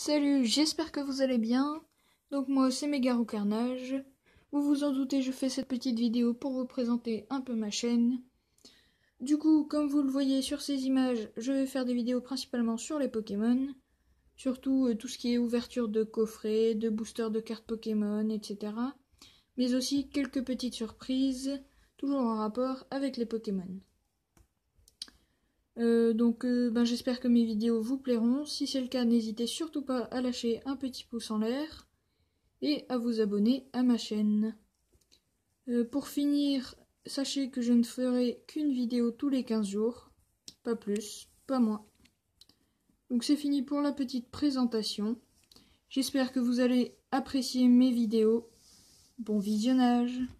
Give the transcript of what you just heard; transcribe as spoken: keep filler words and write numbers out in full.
Salut, j'espère que vous allez bien. Donc moi c'est Megarou Carnage. Vous vous en doutez, je fais cette petite vidéo pour vous présenter un peu ma chaîne. Du coup, comme vous le voyez sur ces images, je vais faire des vidéos principalement sur les Pokémon. Surtout euh, tout ce qui est ouverture de coffrets, de boosters de cartes Pokémon, et cetera. Mais aussi quelques petites surprises, toujours en rapport avec les Pokémon. Euh, donc euh, ben, j'espère que mes vidéos vous plairont. Si c'est le cas, n'hésitez surtout pas à lâcher un petit pouce en l'air et à vous abonner à ma chaîne. Euh, pour finir, sachez que je ne ferai qu'une vidéo tous les quinze jours, pas plus, pas moins. Donc c'est fini pour la petite présentation. J'espère que vous allez apprécier mes vidéos. Bon visionnage!